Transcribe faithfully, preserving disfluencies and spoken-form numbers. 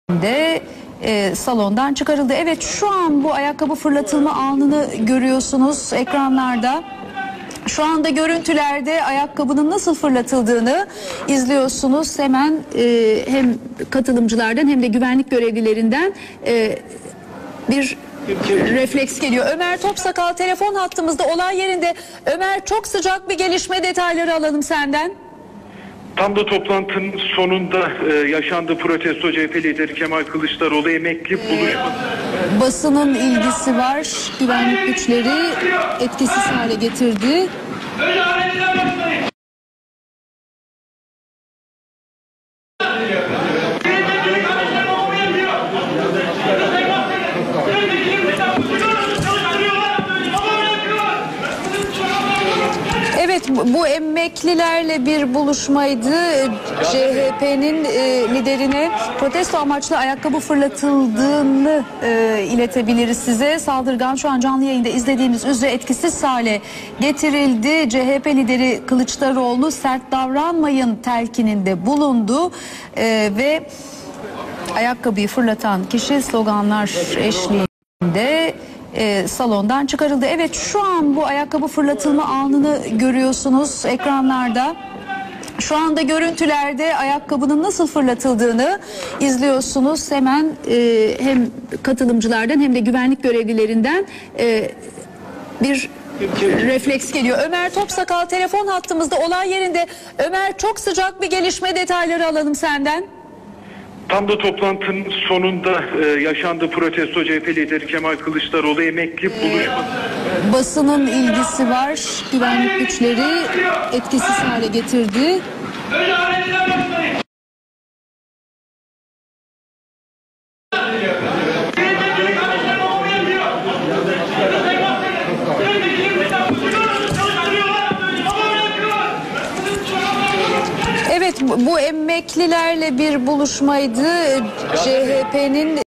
de e, salondan çıkarıldı. Evet, şu an bu ayakkabı fırlatılma anını görüyorsunuz ekranlarda. Şu anda görüntülerde ayakkabının nasıl fırlatıldığını izliyorsunuz. Hemen e, hem katılımcılardan hem de güvenlik görevlilerinden e, bir refleks geliyor. Ömer Topsakal telefon hattımızda, olay yerinde. Ömer, çok sıcak bir gelişme, detayları alalım senden. Tam da toplantının sonunda e, yaşandı. Protesto C H P lideri Kemal Kılıçdaroğlu emekli buluşması. Basının ilgisi var. Güvenlik güçleri etkisiz hale getirdi. Evet, bu emeklilerle bir buluşmaydı. C H P'nin e, liderine protesto amaçlı ayakkabı fırlatıldığını e, iletebiliriz size. Saldırgan şu an canlı yayında izlediğimiz üzere etkisiz hale getirildi. C H P lideri Kılıçdaroğlu sert davranmayın telkininde bulundu e, ve ayakkabıyı fırlatan kişi sloganlar eşliğinde E, salondan çıkarıldı. Evet, şu an bu ayakkabı fırlatılma anını görüyorsunuz ekranlarda. Şu anda görüntülerde ayakkabının nasıl fırlatıldığını izliyorsunuz. Hemen e, hem katılımcılardan hem de güvenlik görevlilerinden e, bir refleks geliyor. Ömer Topsakal telefon hattımızda, olay yerinde. Ömer, çok sıcak bir gelişme, detayları alalım senden. Tam da toplantının sonunda e, yaşandı. Protesto C H P lideri Kemal Kılıçdaroğlu emekli buluşması. Basının ilgisi var. Güvenlik güçleri etkisiz hale getirdi. Evet, bu emeklilerle bir buluşmaydı. C H P'nin